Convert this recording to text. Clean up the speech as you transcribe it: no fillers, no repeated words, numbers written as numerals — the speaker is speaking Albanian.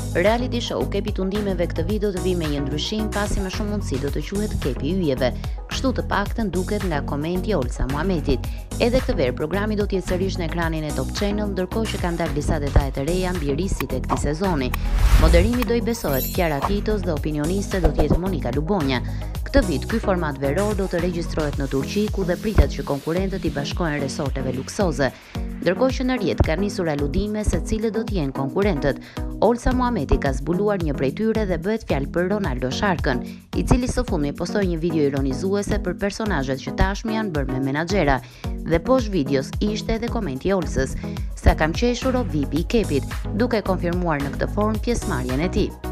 Reality show Kepi Tundimeve këtë vit do të vi me një ndryshim pasi më shumë mundësi do të quhet Kepi Yjeve. Kështu të paktën duket nga komenti i Olsa Muhametit. Edhe këtë verë programi do të jetë sërish në ekranin e Top Channel, ndërkohë që kanë dalë disa detaje të reja mbi rrisit e këtij sezoni. Moderimi do i besohet Kiara Titos dhe opinioniste do të jetë Monika Lubonja. Këtë vit ky format veror do të regjistrohet në Turqi, ku dhe pritet që konkurrentët i bashkohen resorteve luksoze. Ndërkohë që në rrjet ka nisur aludime se cilët do të jenë konkurrentët. Olsa Muhameti ka zbuluar një prej tyre dhe bëhet fjalë për Ronaldo Sharkën, i cili së fundmi postoi një video ironizuese për personazhet që tashmë janë bërë me menaxhera. Dhe poshtë videos ishte edhe komenti i Olsës: "Sa kam qeshur o VIP i Kepit", duke konfirmuar në këtë formë pjesëmarrjen e tij.